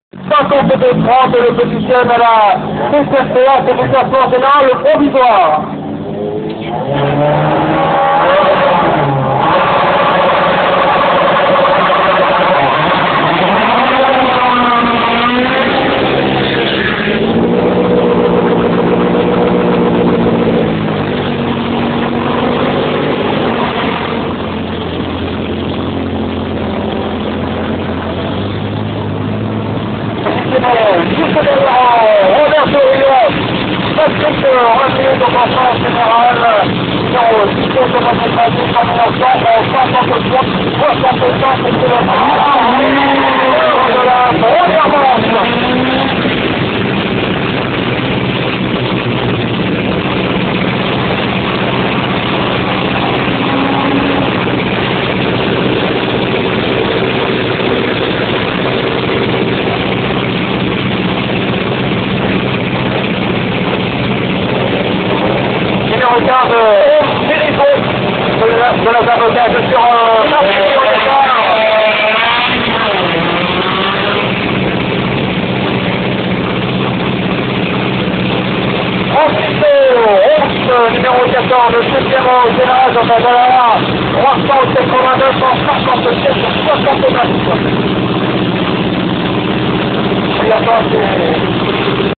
52-30, le positionne à la CCFA, c'est le classement général provisoire. Juste derrière Roberto Rios, Patrick Racine, donc en France générale, numéro 10, de votre pratique en 1963, 65 km. De la première manche. Regarde Philippe de la sabotage sur ensuite, numéro 14, le 7e au général dans la Dalala, 389, 157, 69.